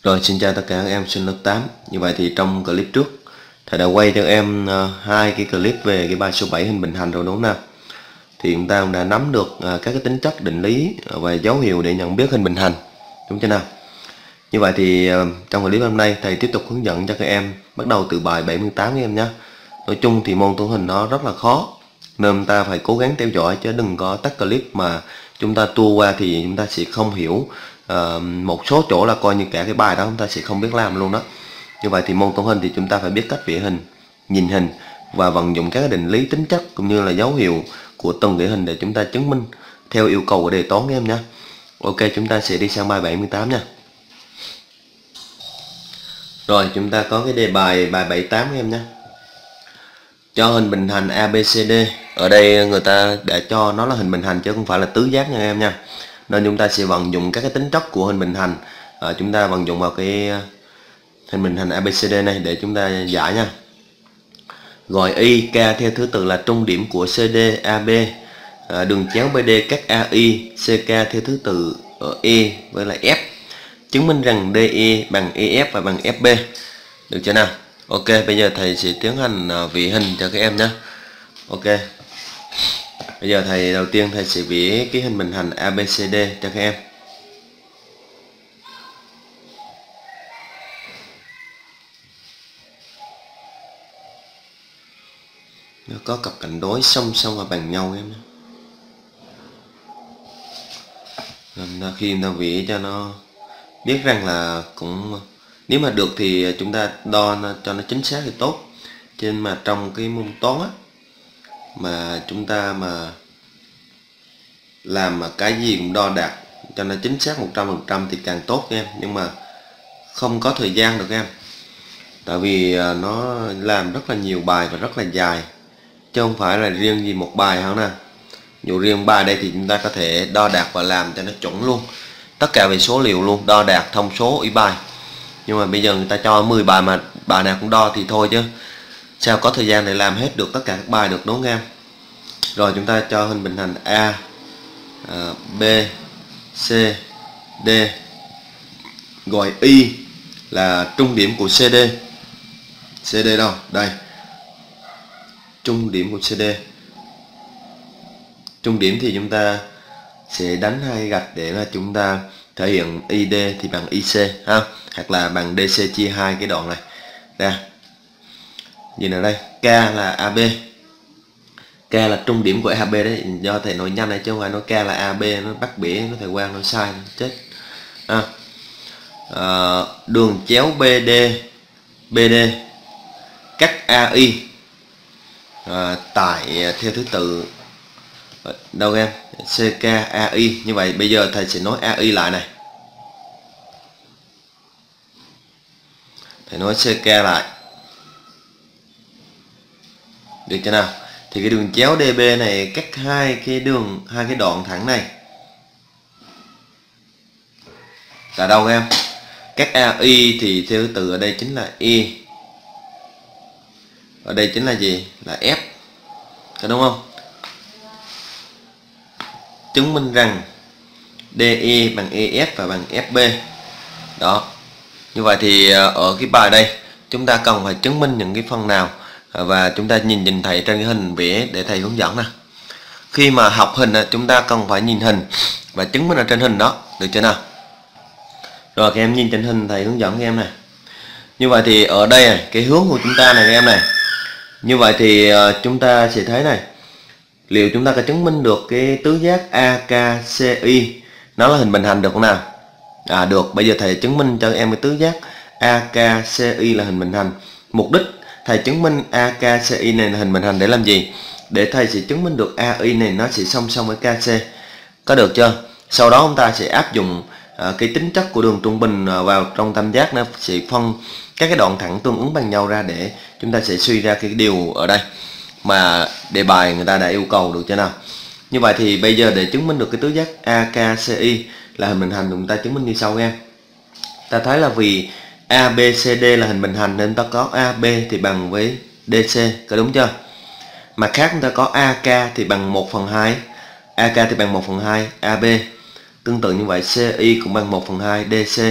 Rồi, xin chào tất cả các em sinh lớp 8. Như vậy thì trong clip trước thầy đã quay cho em hai cái clip về cái bài số 7 hình bình hành rồi đúng không nào? Thì chúng ta cũng đã nắm được các cái tính chất, định lý và dấu hiệu để nhận biết hình bình hành, đúng chưa nào? Như vậy thì trong clip hôm nay thầy tiếp tục hướng dẫn cho các em bắt đầu từ bài 78 các em nhé. Nói chung thì môn toán hình nó rất là khó, nên chúng ta phải cố gắng theo dõi chứ đừng có tắt clip mà chúng ta tua qua thì chúng ta sẽ không hiểu. Một số chỗ là coi như cả cái bài đó chúng ta sẽ không biết làm luôn đó. Như vậy thì môn toán hình thì chúng ta phải biết cách vẽ hình, nhìn hình và vận dụng các định lý, tính chất cũng như là dấu hiệu của từng cái hình để chúng ta chứng minh theo yêu cầu của đề toán các em nhé. Ok, chúng ta sẽ đi sang bài 78 nha. Rồi, chúng ta có cái đề bài 78 các em nhé. Cho hình bình hành ABCD. Ở đây người ta đã cho nó là hình bình hành chứ không phải là tứ giác nha em nha. Nên chúng ta sẽ vận dụng các cái tính chất của hình bình hành. Chúng ta vận dụng vào cái hình bình hành ABCD này để chúng ta giải nha. Gọi Y, K theo thứ tự là trung điểm của CD, AB. Đường chéo BD cắt AI, CK theo thứ tự ở E với lại F. Chứng minh rằng DE bằng EF và bằng FB. Được chưa nào? Ok, bây giờ thầy sẽ tiến hành vẽ hình cho các em nhé. Ok. Bây giờ đầu tiên thầy sẽ vẽ cái hình bình hành ABCD cho các em. Nó có cặp cạnh đối song song và bằng nhau em nhé. Nên khi chúng ta vẽ cho nó biết rằng là cũng, nếu mà được thì chúng ta đo cho nó chính xác thì tốt. Trên mà trong cái môn toán á, mà chúng ta mà làm mà cái gì cũng đo đạt cho nó chính xác 100% thì càng tốt em. Nhưng mà không có thời gian được em, tại vì nó làm rất là nhiều bài và rất là dài, chứ không phải là riêng gì một bài không nè. Dù riêng bài đây thì chúng ta có thể đo đạt và làm cho nó chuẩn luôn, tất cả về số liệu luôn, đo đạt thông số y bài. Nhưng mà bây giờ người ta cho 10 bài mà bài nào cũng đo thì thôi, chứ sao có thời gian để làm hết được tất cả các bài được, đúng không em? Rồi chúng ta cho hình bình hành A, B, C, D. Gọi Y là trung điểm của CD. CD đâu? Đây. Trung điểm của CD. Trung điểm thì chúng ta sẽ đánh hai gạch để là chúng ta thể hiện ID thì bằng IC ha, hoặc là bằng DC chia hai cái đoạn này ra. Nhìn ở đây, K là AB. K là trung điểm của AB đấy, do thầy nói nhanh này chứ không phải nói K là AB nó bắt bẻ, nó thầy Quang nó sai nó chết. Đường chéo BD cắt AI tại theo thứ tự đâu em? CK AI. Như vậy bây giờ thầy sẽ nói AI lại này. Thầy nói CK lại. Được chưa nào? Thì cái đường chéo DB này cắt hai cái đoạn thẳng này là đâu em? Các AI thì theo thứ tự ở đây chính là E. Ở đây chính là gì? Là F. Có đúng không? Chứng minh rằng DE bằng EF và bằng FB. Đó. Như vậy thì ở cái bài đây chúng ta cần phải chứng minh những cái phần nào, và chúng ta nhìn thấy trên cái hình vẽ để thầy hướng dẫn nè. Khi mà học hình chúng ta cần phải nhìn hình và chứng minh ở trên hình đó, được chưa nào? Rồi các em nhìn trên hình thầy hướng dẫn các em này. Như vậy thì ở đây này, cái hướng của chúng ta này các em này. Như vậy thì chúng ta sẽ thấy này, liệu chúng ta có chứng minh được cái tứ giác AKCI nó là hình bình hành được không nào? Được. Bây giờ thầy chứng minh cho em cái tứ giác AKCI là hình bình hành. Mục đích thầy chứng minh AKCI này là hình bình hành để làm gì? Để thầy sẽ chứng minh được AI này nó sẽ song song với KC. Có được chưa? Sau đó chúng ta sẽ áp dụng cái tính chất của đường trung bình vào trong tam giác, nó sẽ phân các cái đoạn thẳng tương ứng bằng nhau ra để chúng ta sẽ suy ra cái điều ở đây mà đề bài người ta đã yêu cầu, được chưa nào? Như vậy thì bây giờ để chứng minh được cái tứ giác AKCI là hình bình hành, chúng ta chứng minh như sau em. Ta thấy là vì ABCD là hình bình hành nên ta có AB thì bằng với DC, có đúng chưa? Mặt khác chúng ta có AK thì bằng 1/2, AK thì bằng 1/2 AB. Tương tự như vậy CI cũng bằng 1/2 DC.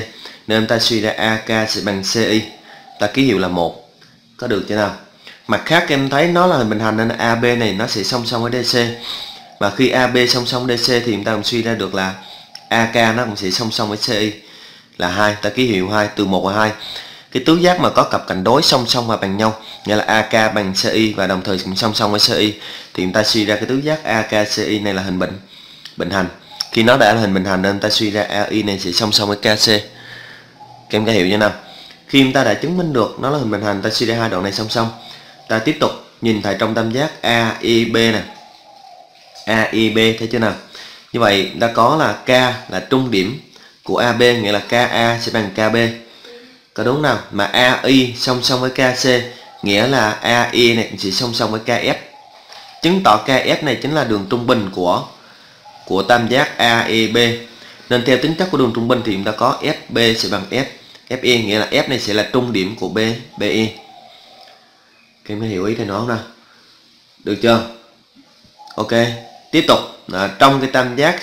nên ta suy ra AK sẽ bằng CI, ta ký hiệu là 1. Có được chưa nào? Mặt khác các em thấy nó là hình bình hành nên AB này nó sẽ song song với DC. Và khi AB song song DC thì chúng ta cũng suy ra được là AK nó cũng sẽ song song với CI là 2, ta ký hiệu 2 từ 1 và 2. Cái tứ giác mà có cặp cạnh đối song song và bằng nhau, nghĩa là AK bằng CI và đồng thời cũng song song với CI, thì chúng ta suy ra cái tứ giác AKCI này là hình bình hành. Khi nó đã là hình bình hành nên ta suy ra AI này sẽ song song với KC. Các em có hiểu chưa nào? Khi chúng ta đã chứng minh được nó là hình bình hành, ta suy ra hai đoạn này song song. Ta tiếp tục nhìn thấy trong tam giác AIB nè, AIB, thấy chưa nào? Như vậy ta có là K là trung điểm của AB, nghĩa là KA sẽ bằng KB. Có đúng nào? Mà AI song song với KC, nghĩa là AI này sẽ song song với KF. Chứng tỏ KF này chính là đường trung bình của tam giác AIB. Nên theo tính chất của đường trung bình thì chúng ta có FB sẽ bằng FI, nghĩa là F này sẽ là trung điểm của BI. Các em có hiểu ý thầy nói không nào? Được chưa? Ok, tiếp tục. Trong cái tam giác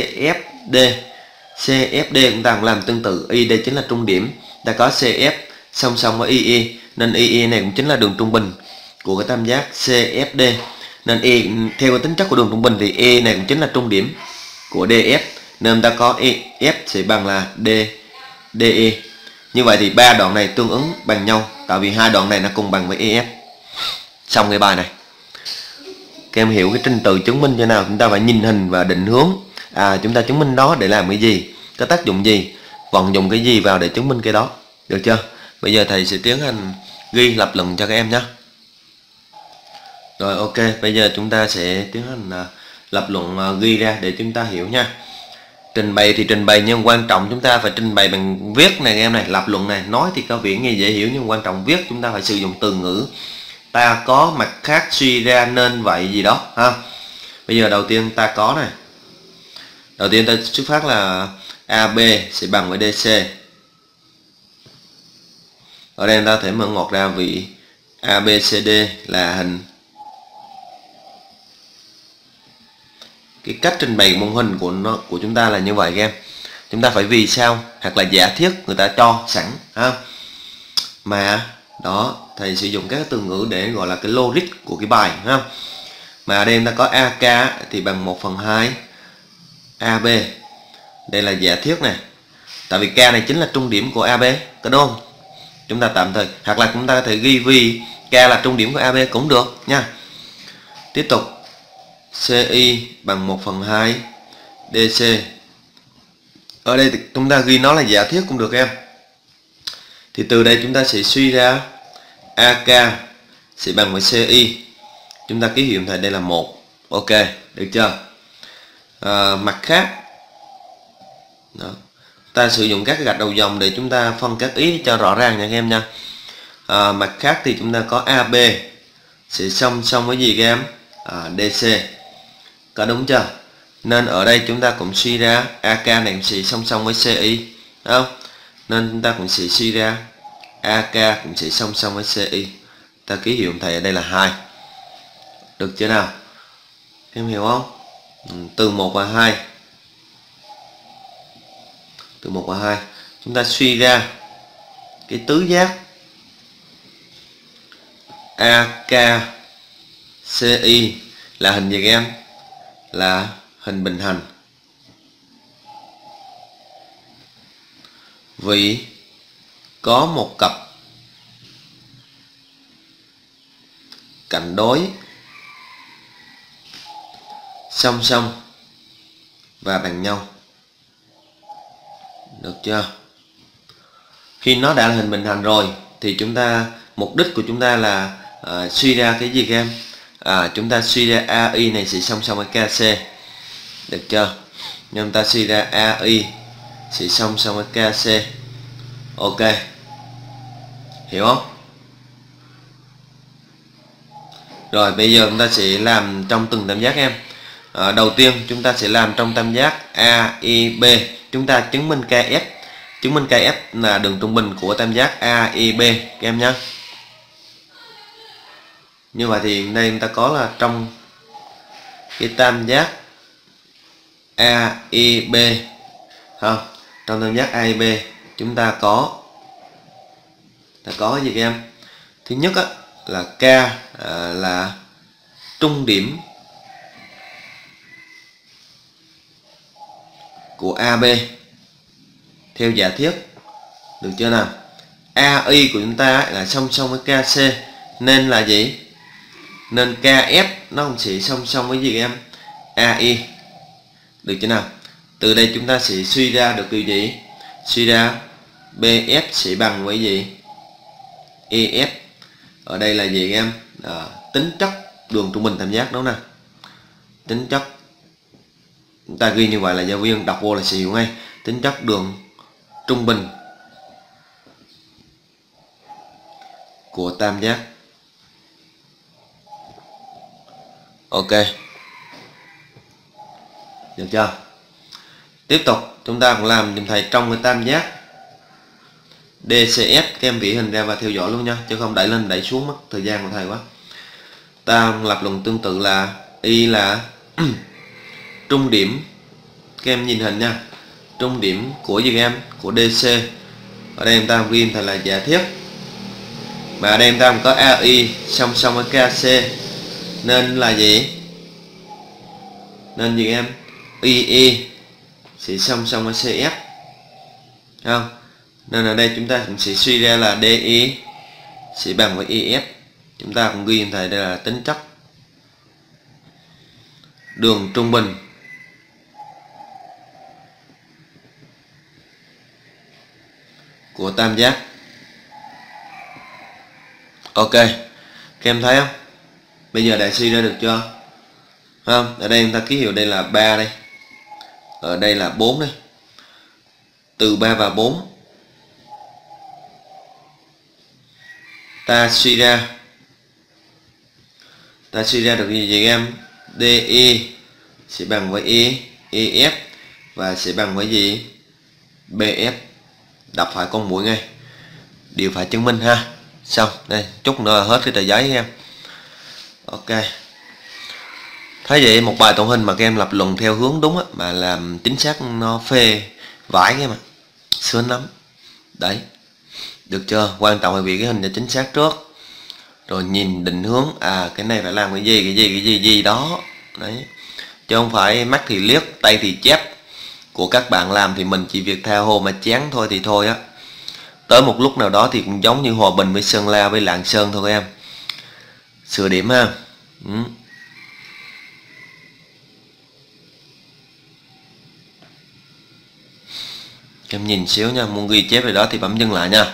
CFD chúng ta cũng làm tương tự. Y đây chính là trung điểm, ta có CF song song với II, nên II này cũng chính là đường trung bình của cái tam giác CFD. Nên theo cái tính chất của đường trung bình thì E này cũng chính là trung điểm của DF, nên ta có F sẽ bằng là DE. Như vậy thì ba đoạn này tương ứng bằng nhau, tại vì hai đoạn này nó cùng bằng với EF. Xong cái bài này. Các em hiểu cái trình tự chứng minh như nào? Chúng ta phải nhìn hình và định hướng. Chúng ta chứng minh đó để làm cái gì, có tác dụng gì, vận dụng cái gì vào để chứng minh cái đó. Được chưa? Bây giờ thầy sẽ tiến hành ghi lập luận cho các em nhé. Rồi ok, bây giờ chúng ta sẽ tiến hành lập luận ghi ra để chúng ta hiểu nha. Trình bày thì trình bày, nhưng quan trọng chúng ta phải trình bày bằng viết này em này. Lập luận này nói thì có vẻ nghe dễ hiểu, nhưng quan trọng viết chúng ta phải sử dụng từ ngữ. Ta có, mặt khác, suy ra, nên vậy gì đó ha. Bây giờ đầu tiên ta có này. Đầu tiên ta xuất phát là AB sẽ bằng với DC. Ở đây ta thể mở ngoặc ra vì ABCD là hình. Cái cách trình bày môn hình của chúng ta là như vậy các em. Chúng ta phải vì sao hoặc là giả thiết người ta cho sẵn ha. Mà đó, thầy sử dụng các từ ngữ để gọi là cái logic của cái bài ha. Mà ở đây ta có AK thì bằng 1/2 AB. Đây là giả thiết này. Tại vì K này chính là trung điểm của AB, có đúng không? Chúng ta tạm thời, hoặc là chúng ta có thể ghi vì K là trung điểm của AB cũng được nha. Tiếp tục CI bằng 1/2 DC. Ở đây chúng ta ghi nó là giả thiết cũng được em. Thì từ đây chúng ta sẽ suy ra AK sẽ bằng với CI. Chúng ta ký hiệu thành đây là 1. Ok, được chưa? Mặt khác đó, ta sử dụng các gạch đầu dòng để chúng ta phân các ý cho rõ ràng nha các em nha. Mặt khác thì chúng ta có AB sẽ song song với gì các em? DC. Có đúng chưa? Nên ở đây chúng ta cũng suy ra AK này cũng sẽ song song với CI, đúng không? Nên chúng ta cũng sẽ suy ra AK cũng sẽ song song với CI. Ta ký hiệu thầy ở đây là 2. Được chưa nào? Em hiểu không? Từ 1 và 2. Từ 1 và 2 chúng ta suy ra cái tứ giác AKCI là hình gì các em? Là hình bình hành. Vì có một cặp cạnh đối song song và bằng nhau. Được chưa? Khi nó đã là hình bình hành rồi thì chúng ta, mục đích của chúng ta là suy ra cái gì các em? Chúng ta suy ra AI này sẽ song song với KC. Được chưa? Nhưng ta suy ra AI sẽ song song với KC. Ok, hiểu không? Rồi bây giờ chúng ta sẽ làm trong từng tam giác em. Đầu tiên chúng ta sẽ làm trong tam giác AIB. Chúng ta chứng minh KF. Chứng minh KF là đường trung bình của tam giác AIB các em nhé. Như vậy thì đây chúng ta có là trong cái tam giác AIB ha, trong tam giác AIB chúng ta có cái gì các em? Thứ nhất á, là K là trung điểm của AB theo giả thiết, được chưa nào? AI của chúng ta là song song với KC, nên là gì? Nên KF nó không chỉ song song với gì các em? AI, được chưa nào? Từ đây chúng ta sẽ suy ra được điều gì? Suy ra BF sẽ bằng với gì? EF. Ở đây là gì các em? Tính chất đường trung bình tam giác, đúng không nào? Tính chất, chúng ta ghi như vậy là giáo viên đọc vô là sẽ hiểu ngay. Tính chất đường trung bình của tam giác. Ok, được chưa? Tiếp tục chúng ta cũng làm giùm thầy trong cái tam giác DCF, các em vẽ hình ra và theo dõi luôn nha, chứ không đẩy lên đẩy xuống mất thời gian của thầy quá. Ta lập luận tương tự là Y là trung điểm, các em nhìn hình nha, trung điểm của gì các em? Của DC. Ở đây em ta ghi thầy là giả thiết, mà ở đây em ta có AI song song với KC, nên là gì? Nên gì em? IE sẽ song song với CF, không? Nên ở đây chúng ta cũng sẽ suy ra là DI sẽ bằng với EF. Chúng ta cũng ghi thầy đây là tính chất đường trung bình của tam giác. Ok, các em thấy không? Bây giờ đã suy ra được chưa? Không? Ở đây chúng ta ký hiệu đây là 3 đây, ở đây là 4 đây. Từ 3 và 4 ta suy ra được gì em? DI sẽ bằng với EF và sẽ bằng với gì? BF. Đọc phải con mũi ngay, điều phải chứng minh ha. Xong, đây chút nữa là hết cái tờ giấy em. Ok, thấy vậy một bài tổng hình mà các em lập luận theo hướng đúng á, mà làm chính xác nó phê vải cái mà sướng lắm đấy, được chưa? Quan trọng là vì cái hình cho chính xác trước, rồi nhìn định hướng, cái này phải làm cái gì đó đấy, chứ không phải mắt thì liếc tay thì chép của các bạn làm thì mình chỉ việc theo hồ mà chán thôi thì thôi á. Tới một lúc nào đó thì cũng giống như Hòa Bình với Sơn La với Lạng Sơn thôi các em. Sửa điểm ha. Em nhìn xíu nha, muốn ghi chép về đó thì bấm dừng lại nha.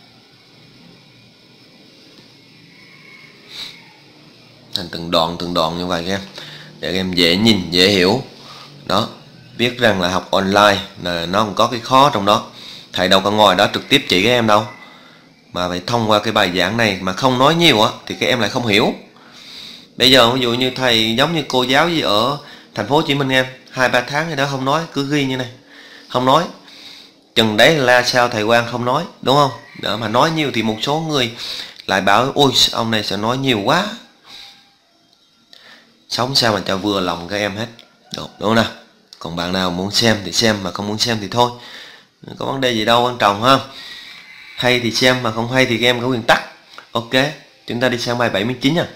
Thành từng đoạn như vậy các em, để các em dễ nhìn dễ hiểu đó. Biết rằng là học online là nó không có cái khó trong đó, thầy đâu có ngồi đó trực tiếp chỉ các em đâu, mà phải thông qua cái bài giảng này mà không nói nhiều á thì các em lại không hiểu. Bây giờ ví dụ như thầy giống như cô giáo gì ở thành phố Hồ Chí Minh em, 2-3 tháng thì đó không nói, cứ ghi như này không nói, chừng đấy là sao thầy Quang không nói, đúng không? Đó, mà nói nhiều thì một số người lại bảo ôi ông này sẽ nói nhiều quá, sống sao mà cho vừa lòng các em hết, đúng không nào? Còn bạn nào muốn xem thì xem, mà không muốn xem thì thôi, có vấn đề gì đâu quan trọng ha. Hay thì xem, mà không hay thì các em có quyền tắt. Ok, chúng ta đi sang bài 79 nha.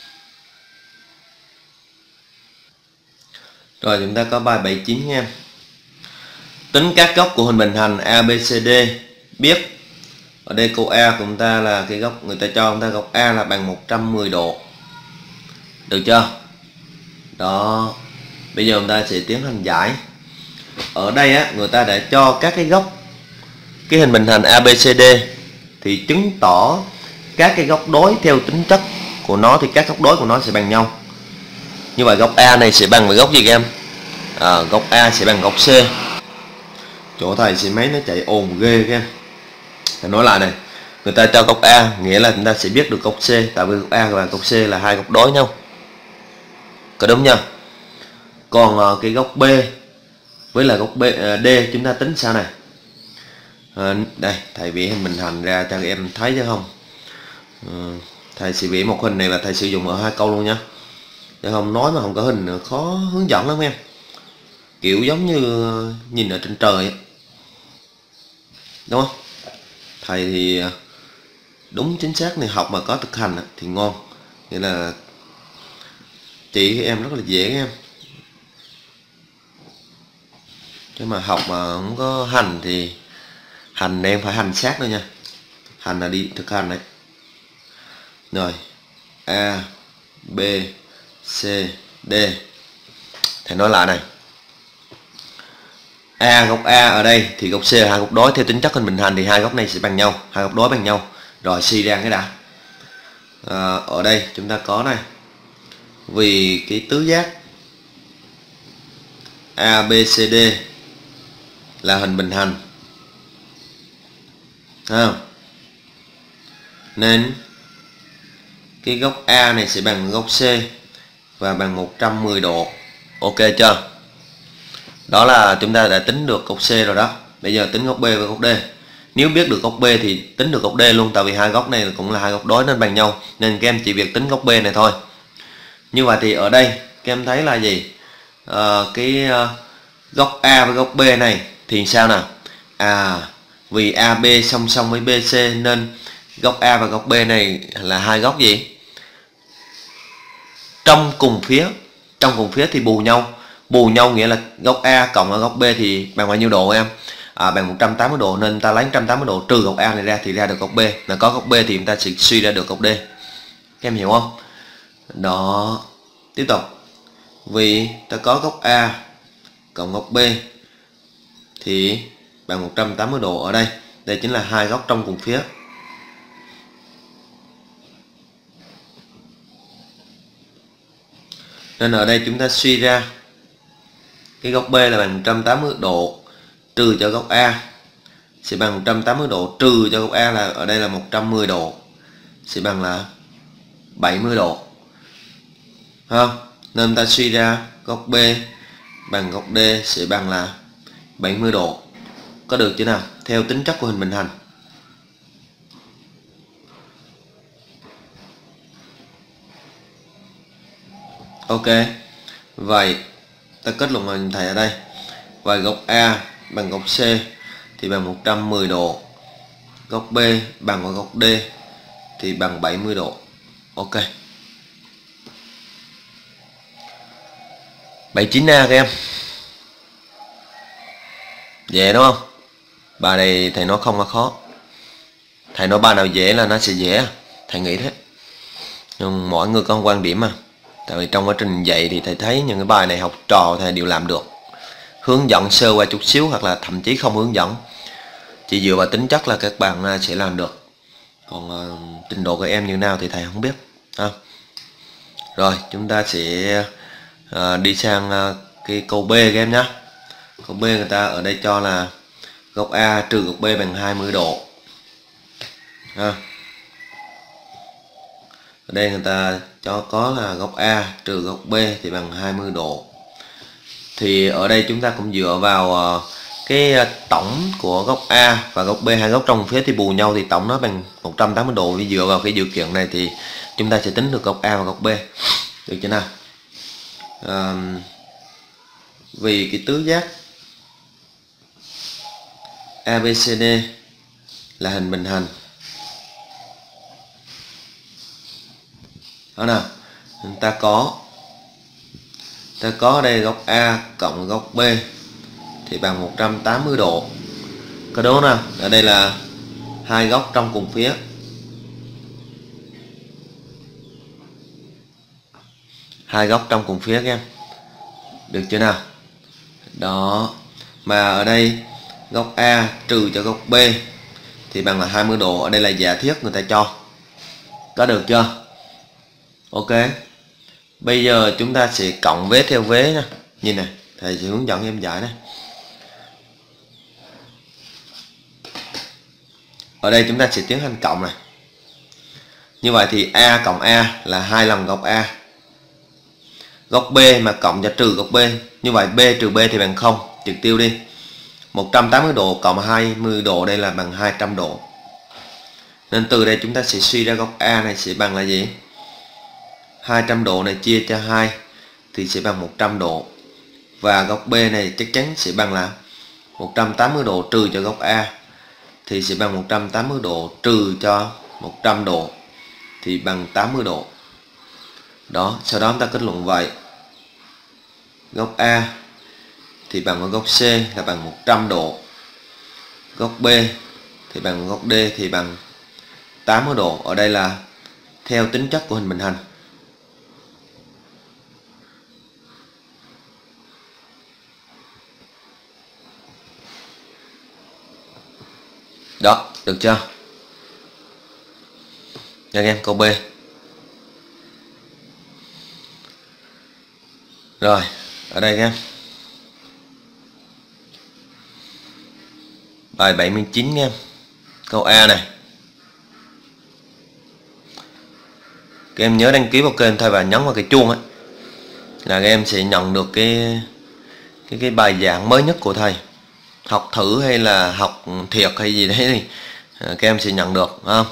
Rồi chúng ta có bài 79 nha em. Tính các góc của hình bình hành ABCD. Biết ở đây câu A của chúng ta là cái góc, người ta cho chúng ta góc A là bằng 110 độ, được chưa? Đó, bây giờ chúng ta sẽ tiến hành giải. Ở đây á, người ta đã cho các cái góc cái hình bình hành ABCD thì chứng tỏ các cái góc đối theo tính chất của nó thì các góc đối của nó sẽ bằng nhau. Như vậy góc A này sẽ bằng với góc gì các em? Góc A sẽ bằng góc C. Chỗ thầy sẽ máy nó chạy ồn ghê các em. Thầy nói lại này, người ta cho góc A nghĩa là chúng ta sẽ biết được góc C, tại vì góc A và góc C là hai góc đối nhau, có đúng nha? Còn cái góc B với là góc D chúng ta tính sao này? Đây thầy vẽ hình bình hành ra cho các em thấy chứ không? Thầy sẽ vẽ một hình này và thầy sử dụng ở 2 câu luôn nha, chứ không nói mà không có hình khó hướng dẫn lắm em, kiểu giống như nhìn ở trên trời ấy. đúng không? Thầy thì đúng chính xác này, học mà có thực hành thì ngon, nghĩa là chỉ em rất là dễ em, chứ mà học mà không có hành thì hành em phải hành sát nữa nha, hành là đi thực hành đấy. Rồi A B C D, thầy nói lại này, góc A ở đây thì góc C là hai góc đối, theo tính chất hình bình hành thì hai góc này sẽ bằng nhau, hai góc đối bằng nhau. Rồi suy ra cái đã. Ở đây chúng ta có này, vì cái tứ giác ABCD là hình bình hành, nên cái góc A này sẽ bằng góc C và bằng 110 độ. Ok chưa? Đó là chúng ta đã tính được góc C rồi đó. Bây giờ tính góc B và góc D. Nếu biết được góc B thì tính được góc D luôn, tại vì hai góc này cũng là hai góc đối nên bằng nhau, nên các em chỉ việc tính góc B này thôi. Như vậy thì ở đây các em thấy là gì? Góc A với góc B này thì sao nào? Vì AB song song với BC nên góc A và góc B này là hai góc gì? Trong cùng phía. Trong cùng phía thì bù nhau. Bù nhau nghĩa là góc A cộng ở góc B thì bằng bao nhiêu độ em? Bằng 180 độ, nên ta lấy 180 độ trừ góc A này ra thì ra được góc B. Là có góc B thì chúng ta sẽ suy ra được góc D. Các em hiểu không? Đó. Tiếp tục. Vì ta có góc A cộng góc B thì bằng 180 độ ở đây. Đây chính là hai góc trong cùng phía. Nên ở đây chúng ta suy ra cái góc B là bằng 180 độ trừ cho góc A sẽ bằng 180 độ trừ cho góc A là ở đây là 110 độ sẽ bằng là 70 độ. Không? Nên ta suy ra góc B bằng góc D sẽ bằng là 70 độ. Có được chưa nào? Theo tính chất của hình bình hành. Ok. Vậy ta kết luận hình thầy ở đây. Và góc A bằng góc C thì bằng 110 độ. Góc B bằng với góc D thì bằng 70 độ. Ok. 79A các em. Dễ đúng không? Bài này thầy nói không có khó. Thầy nói bài nào dễ là nó sẽ dễ. Thầy nghĩ thế. Nhưng mỗi người có quan điểm mà. Tại vì trong quá trình dạy thì thầy thấy những cái bài này học trò thầy đều làm được. Hướng dẫn sơ qua chút xíu hoặc là thậm chí không hướng dẫn. Chỉ dựa vào tính chất là các bạn sẽ làm được. Còn trình độ của em như nào thì thầy không biết. Rồi chúng ta sẽ đi sang cái câu B các em nhé. Câu B người ta ở đây cho là góc A trừ góc B bằng 20 độ. Ở đây người ta cho có là góc A trừ góc B thì bằng 20 độ. Thì ở đây chúng ta cũng dựa vào cái tổng của góc A và góc B, hai góc trong phía thì bù nhau thì tổng nó bằng 180 độ. Vì dựa vào cái điều kiện này thì chúng ta sẽ tính được góc A và góc B. Được chưa nào? Vì cái tứ giác ABCD là hình bình hành. Đó nào, chúng ta có ở đây góc A cộng góc B thì bằng 180 độ. Có đúng nào? Ở đây là hai góc trong cùng phía. Hai góc trong cùng phía các em. Được chưa nào? Đó. Mà ở đây góc A trừ cho góc B thì bằng là 20 độ. Ở đây là giả thiết người ta cho. Có được chưa? Ok. Bây giờ chúng ta sẽ cộng vế theo vế nha. Nhìn này, thầy sẽ hướng dẫn em giải này. Ở đây chúng ta sẽ tiến hành cộng này. Như vậy thì A cộng A là 2 lần góc A. Góc B mà cộng cho trừ góc B. Như vậy B trừ B thì bằng 0. Trực tiêu đi. 180 độ cộng 20 độ đây là bằng 200 độ. Nên từ đây chúng ta sẽ suy ra góc A này sẽ bằng là gì? 200 độ này chia cho 2 thì sẽ bằng 100 độ. Và góc B này chắc chắn sẽ bằng là 180 độ trừ cho góc A thì sẽ bằng 180 độ trừ cho 100 độ thì bằng 80 độ. Đó, sau đó chúng ta kết luận vậy. Góc A thì bằng với góc C là bằng 100 độ. Góc B thì bằng góc D thì bằng 80 độ. Ở đây là theo tính chất của hình bình hành. Đó, được chưa? Nha em, câu B. Rồi, ở đây em. Bài 79 em. Câu A này. Các em nhớ đăng ký vào kênh thôi và nhấn vào cái chuông ấy, là các em sẽ nhận được cái bài giảng mới nhất của thầy. Học thử hay là học thiệt hay gì đấy thì các em sẽ nhận được, không?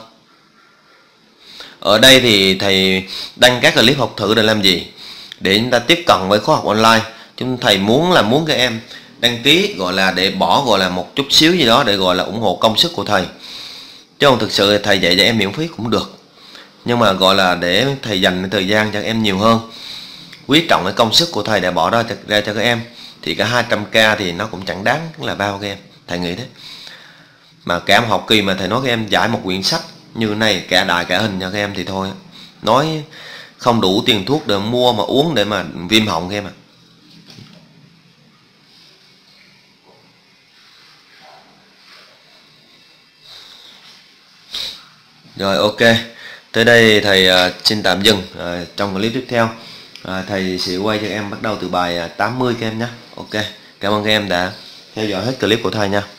Ở đây thì thầy đăng các clip học thử để làm gì? Để chúng ta tiếp cận với khóa học online. Thầy muốn các em đăng ký gọi là để bỏ gọi là một chút xíu gì đó để gọi là ủng hộ công sức của thầy. Chứ không thực sự thầy dạy cho em miễn phí cũng được, nhưng mà gọi là để thầy dành thời gian cho em nhiều hơn, quý trọng cái công sức của thầy đã bỏ ra cho các em. Thì cả 200k thì nó cũng chẳng đáng là bao các em, thầy nghĩ thế. Mà cả một học kỳ mà thầy nói các em giải một quyển sách như này cả đại cả hình cho các em thì thôi, nói không đủ tiền thuốc để mua mà uống để mà viêm họng các em ạ. Rồi, ok, tới đây thầy xin tạm dừng. Trong clip tiếp theo thầy sẽ quay cho em bắt đầu từ bài 80 các em nhé. Ok, cảm ơn các em đã theo dõi hết clip của thầy nha.